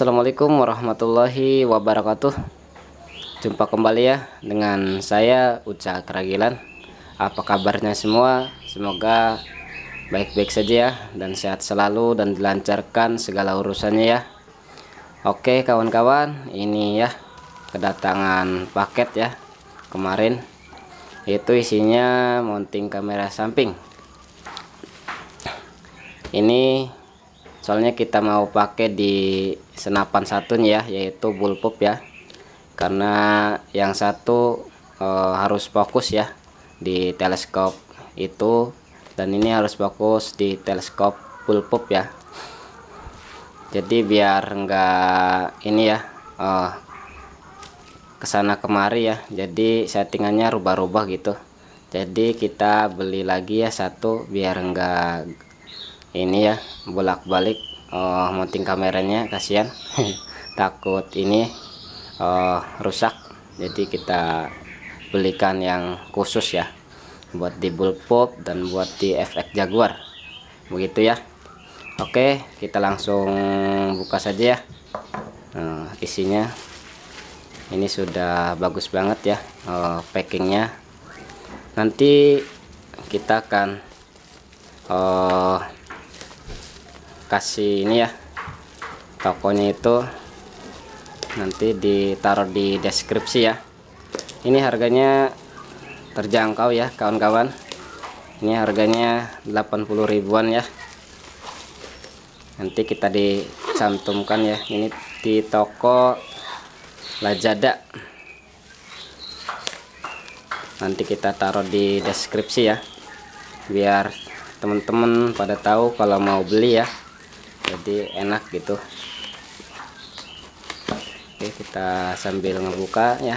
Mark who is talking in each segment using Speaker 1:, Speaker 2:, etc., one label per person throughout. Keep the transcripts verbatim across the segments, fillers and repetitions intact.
Speaker 1: Assalamualaikum warahmatullahi wabarakatuh. Jumpa kembali ya dengan saya Uca Keragilan. Apa kabarnya semua? Semoga baik-baik saja ya, dan sehat selalu dan dilancarkan segala urusannya ya. Oke kawan-kawan, ini ya kedatangan paket ya kemarin. Itu isinya mounting kamera samping. Ini soalnya kita mau pakai di senapan satunya ya, yaitu bullpup ya, karena yang satu e, harus fokus ya di teleskop itu, dan ini harus fokus di teleskop bullpup ya. Jadi biar enggak ini ya e, kesana kemari ya, jadi settingannya rubah-rubah gitu. Jadi kita beli lagi ya satu biar enggak ini ya bolak-balik uh, mounting kameranya, kasihan takut ini uh, rusak. Jadi kita belikan yang khusus ya buat di bullpup dan buat di F X Jaguar begitu ya. Oke, kita langsung buka saja ya. Uh, isinya ini sudah bagus banget ya uh, packingnya. Nanti kita akan uh, kasih ini ya, tokonya itu nanti ditaruh di deskripsi ya. Ini harganya terjangkau ya kawan-kawan, ini harganya delapan puluh ribuan ya. Nanti kita dicantumkan ya, ini di toko Lazada, nanti kita taruh di deskripsi ya biar teman-teman pada tahu kalau mau beli ya, jadi enak gitu. Oke, kita sambil ngebuka ya.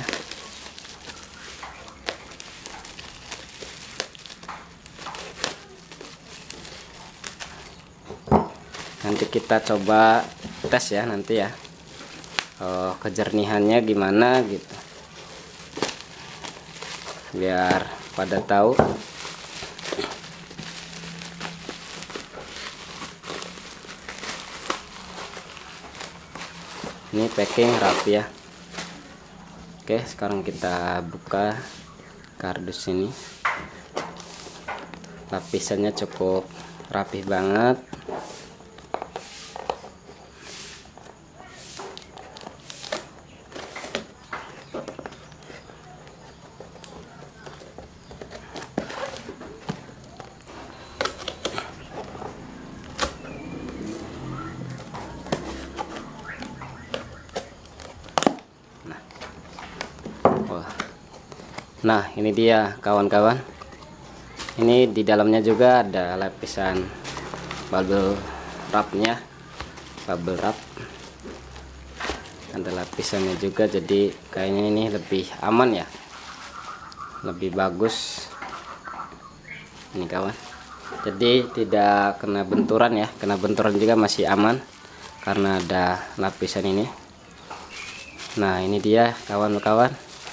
Speaker 1: Nanti kita coba tes ya nanti ya, oh, kejernihannya gimana gitu, biar pada tahu. Ini packing rapi ya. Oke, sekarang kita buka kardus ini. Lapisannya cukup rapi banget. Nah, ini dia kawan-kawan. Ini di dalamnya juga ada lapisan bubble wrapnya, bubble wrap. Ada lapisannya juga, jadi kayaknya ini lebih aman ya, lebih bagus. Ini kawan. Jadi tidak kena benturan ya, kena benturan juga masih aman karena ada lapisan ini. Nah, ini dia kawan-kawan.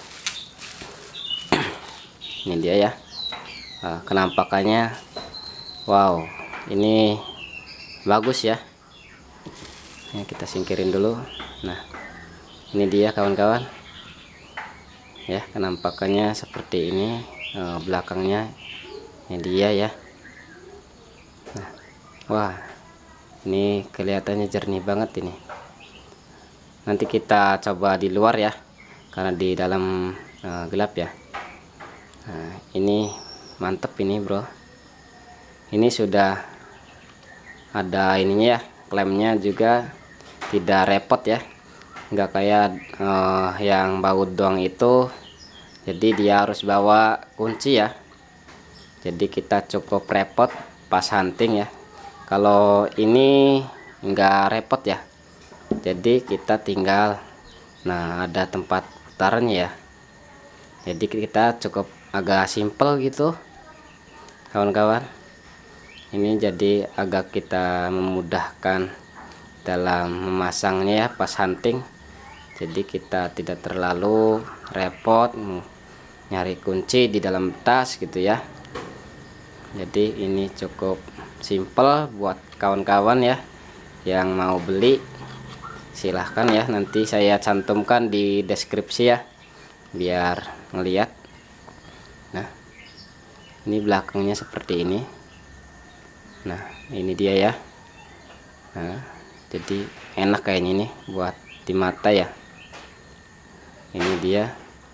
Speaker 1: Ini dia ya, nah, kenampakannya. Wow, ini bagus ya. Ini kita singkirin dulu. Nah, ini dia kawan-kawan ya, kenampakannya seperti ini. Nah, belakangnya ini dia ya. Nah, wah, ini kelihatannya jernih banget ini. Nanti kita coba di luar ya, karena di dalam uh, gelap ya. Nah, ini mantep ini bro, ini sudah ada ininya ya, klemnya juga tidak repot ya, nggak kayak uh, yang baut doang itu, jadi dia harus bawa kunci ya, jadi kita cukup repot pas hunting ya. Kalau ini nggak repot ya, jadi kita tinggal, nah ada tempat putarannya ya, jadi kita cukup agak simple gitu kawan-kawan. Ini jadi agak kita memudahkan dalam memasangnya ya pas hunting, jadi kita tidak terlalu repot nyari kunci di dalam tas gitu ya. Jadi ini cukup simple buat kawan-kawan ya yang mau beli. silahkan ya, nanti saya cantumkan di deskripsi ya biar ngeliat. Nah ini belakangnya seperti ini. Nah ini dia ya. Nah jadi enak kayaknya ini buat di mata ya. Ini dia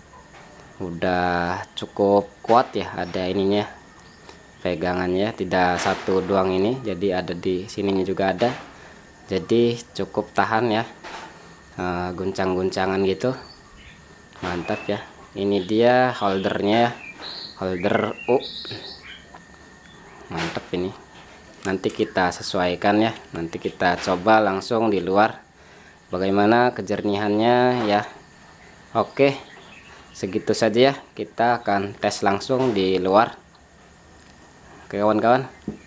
Speaker 1: udah cukup kuat ya, ada ininya pegangannya, tidak satu doang ini, jadi ada di sininya juga ada, jadi cukup tahan ya, uh, guncang-guncangan gitu, mantap ya. Ini dia holdernya ya, holder U, mantap ini. Nanti kita sesuaikan ya, nanti kita coba langsung di luar bagaimana kejernihannya ya. Oke, segitu saja ya, kita akan tes langsung di luar. Oke kawan-kawan,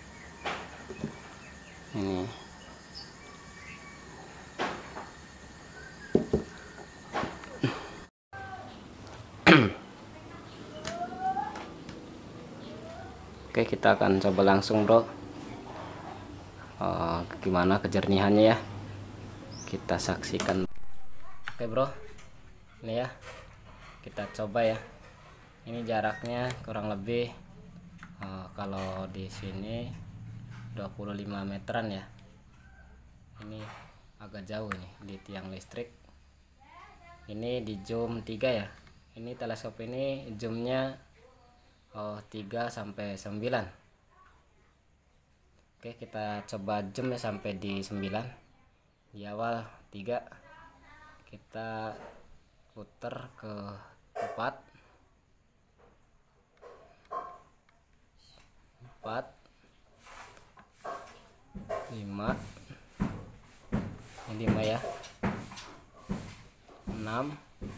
Speaker 1: ini oke, kita akan coba langsung bro, uh, gimana kejernihannya ya, kita saksikan. Oke bro, ini ya kita coba ya. Ini jaraknya kurang lebih uh, kalau di sini dua puluh lima meteran ya. Ini agak jauh nih di tiang listrik. Ini di zoom tiga ya. Ini teleskop ini zoomnya oh, tiga sampai sembilan. Oke, kita coba zoom ya sampai di sembilan. Di awal tiga, kita putar ke empat, empat, lima, ini lima ya, enam,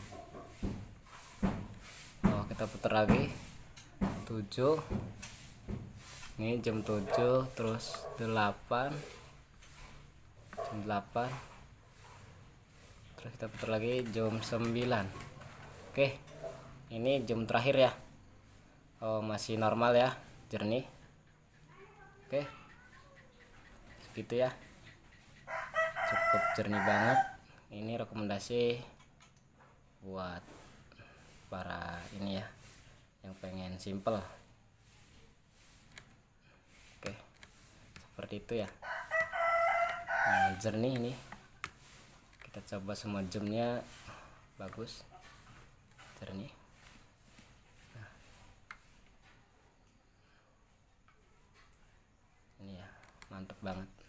Speaker 1: oh kita putar lagi, tujuh, ini jam tujuh, terus delapan, jam delapan, terus kita putar lagi jam sembilan. Oke, ini jam terakhir ya. Oh masih normal ya, jernih. Oke, segitu ya, cukup jernih banget. Ini rekomendasi buat para ini ya yang pengen simple. Oke, seperti itu ya. Nah, jernih ini, kita coba semua zoomnya bagus, jernih. Nah, ini ya mantap banget.